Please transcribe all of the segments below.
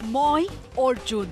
মই অৰ্জুন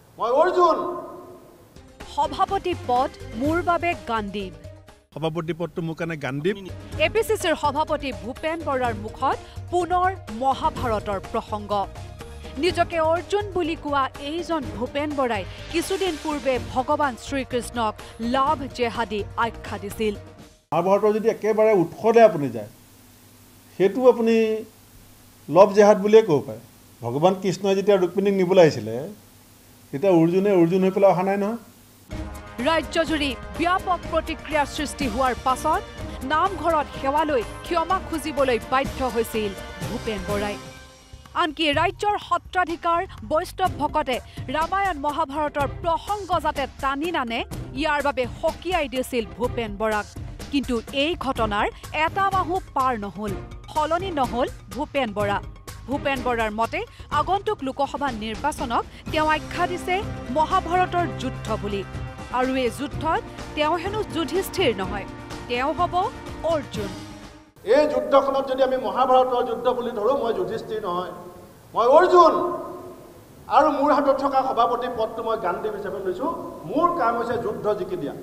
সভাপতি পদ মোৰ বাবে গান্ধীব সভাপতি পদটো মোৰ কাৰণে গান্ধীব এপিচিচিৰ সভাপতি ভূপেন বৰাৰ মুখত পুনৰ মহাভাৰতৰ প্ৰসংগ নিজকে অৰ্জুন বুলি কোৱা এইজন ভূপেন বৰাই কিছুদিন পূৰ্বে ভগৱান শ্ৰীকৃষ্ণক লাভ জেহাদী আখ্যা দিছিল মহাভাৰতৰ যদি একেবাৰে উৎসলে আপুনি যায় সেইটো আপুনি লভ জেহাদ বুলিয়ে ক'ব পাৰে ভগৱান কৃষ্ণই যেতিয়া ৰুক্মিণীক নিবলৈ আহিছিলে তেতিয়া অৰ্জুন হৈ পেলাই অহা নাই নহয় ৰাজ্যজুৰি ব্যাপক প্ৰতিক্ৰিয়াৰ সৃষ্টি হোৱাৰ পাছত নামঘৰত সেৱালৈ ক্ষমা খুজিবলৈ বাধ্য হৈছিল ভূপেন বৰাই আনকি ৰাজ্যৰ সত্ৰাধিকাৰ বৈষ্ণৱ ভকতে ৰামায়ণ মহাভাৰতৰ প্ৰসংগ যাতে টানি নানে ইয়াৰ বাবে সকীয়াই দিছিল ভূপেন বৰাক কিন্তু এই ঘটনাৰ এটা মাহো পাৰ নহল সলনি নহল ভূপেন বৰাৰ মতে আগন্তুক লোকসভা নিৰ্বাচনক তেওঁ আখ্যা দিছে মহাভাৰতৰ যুদ্ধ বুলি আৰু এই যুদ্ধত তেওঁ হেনো যুধিষ্ঠিৰ নহয় তেওঁ হ'ব অৰ্জুন এই যুদ্ধখনত যদি আমি মহাভাৰতৰ যুদ্ধ বুলি ধৰো মই যুধিষ্ঠিৰ নহয় মই অৰ্জুন আৰু মোৰ হাতত থকা সভাপতি পদটো মই গান্ধীব হিচাপে লৈছো মোৰ কাম হৈছে যুদ্ধ জিকি দিয়া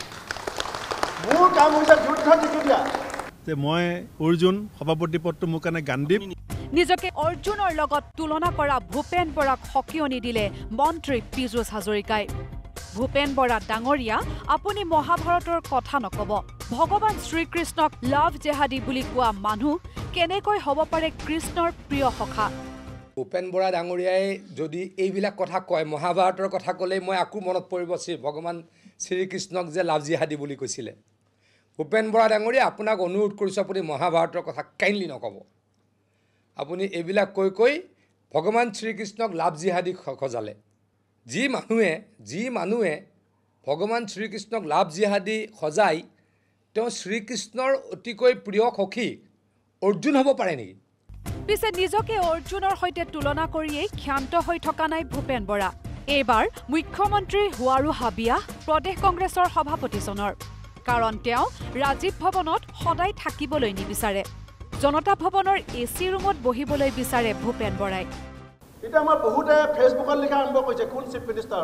মই অৰ্জুন সভাপতি পদটো মোৰ কাৰণে গান্ধীব নিজকে অৰ্জুনৰ লগত তুলনা কৰা ভূপেন বৰাক সকীয়নি দিলে মন্ত্ৰী পীযুষ হাজৰিকাই ভূপেন বৰা ডাঙৰীয়া আপুনি মহাভাৰতৰ কথা নকব ভগৱান শ্ৰীকৃষ্ণক লাভ জেহাদী বুলি কোৱা মানুহ কেনেকৈ হ'ব পাৰে কৃষ্ণৰ প্ৰিয় সখা ভূপেন বৰা ডাঙৰীয়াই যদি এইবিলাক কথা কয় মহাভাৰতৰ কথা ক'লে মই আকৌ মনত পৰিব ভগৱান শ্ৰীকৃষ্ণক যে লাভ জেহাদী বুলি কৈছিলে ভূপেন বৰা ডাঙৰীয়া আপোনাক অনুৰোধ কৰিছোঁ আপুনি মহাভাৰতৰ কথা কাইণ্ডলি নক'ব আপুনি এইবিলাক কৈ ভগৱান শ্ৰীকৃষ্ণক লাভ জেহাদী সজালে যি মানুহে ভগৱান শ্ৰীকৃষ্ণক লাভ জেহাদী সজাই তেওঁ শ্ৰীকৃষ্ণৰ অতিকৈ প্ৰিয় সখী অৰ্জুন হ'ব পাৰে নেকি পিছে নিজকে অৰ্জুনৰ সৈতে তুলনা কৰিয়েই ক্ষান্ত হৈ থকা নাই ভূপেন বৰা এইবাৰ মুখ্যমন্ত্ৰী হোৱাৰো হাবিয়া প্ৰদেশ কংগ্ৰেছৰ সভাপতিজনৰ কাৰণ তেওঁ ৰাজীৱ ভৱনত সদায় থাকিবলৈ নিবিচাৰে জনতা ভৱনৰ এচি ৰুমত বহিবলৈ বিচাৰে ভূপেন বৰাই এটা আমাৰ বহুতে ফেচবুকত লিখা আৰম্ভ কৰিছে কোন চিফ মিনিষ্টাৰ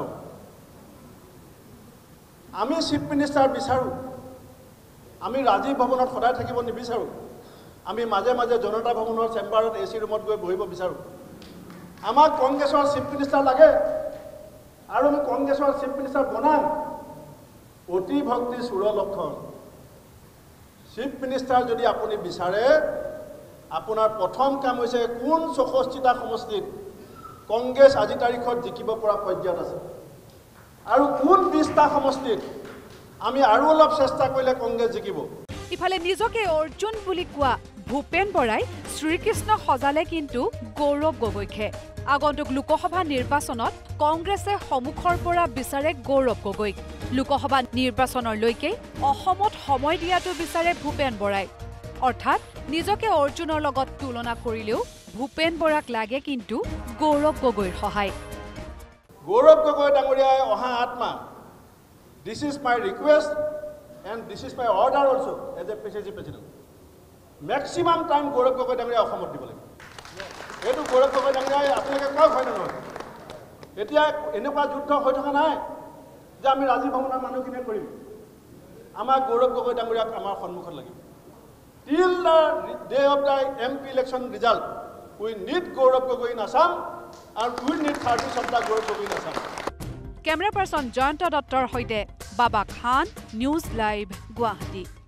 আমি চিফ মিনিষ্টাৰ বিচাৰোঁ আমি ৰাজীৱ ভৱনত সদায় থাকিব নিবিচাৰোঁ আমি মাজে মাজে জনতা ভৱনৰ চেম্বাৰত এচি ৰুমত গৈ বহিব বিচাৰোঁ আমাক কংগ্ৰেছৰ চিফ মিনিষ্টাৰ লাগে আৰু আমি কংগ্ৰেছৰ চিফ মিনিষ্টাৰ বনাম অতি ভক্তি চুৰ লক্ষণ চিফ মিনিষ্টাৰ যদি আপুনি বিচাৰে আপোনাৰ প্ৰথম কাম হৈছে কোন 64টা সমষ্টিত কংগ্ৰেছ আজি তাৰিখত জিকিব পৰা পৰ্যায়ত আছে আৰু কোন 20টা সমষ্টিত আমি আৰু অলপ চেষ্টা কৰিলে কংগ্ৰেছ জিকিব ইফালে নিজকে অৰ্জুন বুলি কোৱা ভূপেন বৰাই শ্ৰীকৃষ্ণ সজালে কিন্তু গৌৰৱ গগৈকে আগন্তুক লোকসভা নিৰ্বাচনত কংগ্ৰেছে সন্মুখৰ পৰা বিচাৰে গৌৰৱ গগৈক লোকসভা নিৰ্বাচনলৈকে অসমত সময় দিয়াটো বিচাৰে ভূপেন বৰাই অৰ্থাৎ নিজকে অৰ্জুনৰ লগত তুলনা কৰিলেও ভূপেন বৰাক লাগে কিন্তু গৌৰৱ গগৈৰ সহায় গৌৰৱ গগৈ ডাঙৰীয়াই অহা আত্মা this is my request and this is my order also as a PCC president maximum time Gaurav Gogoi ডাঙৰীয়া অসমত দিব লাগিব এইটো গৌৰৱ গগৈ ডাঙৰীয়াই আপোনালোকে কওক হয় নহয় এতিয়া এনেকুৱা যুদ্ধ হৈ থকা নাই যে আমি ৰাজীৱ ভৱনৰ মানুহখিনিয়ে কৰিম আমাক গৌৰৱ গগৈ ডাঙৰীয়াক আমাৰ সন্মুখত লাগিব till the day of the MP election result we need Gaurav Gogoi in Assam আৰু we need 30 of the Gaurav Gogoi in Assam camera person Jayanta দত্তৰ সৈতে বাবা খান নিউজ লাইভ গুৱাহাটী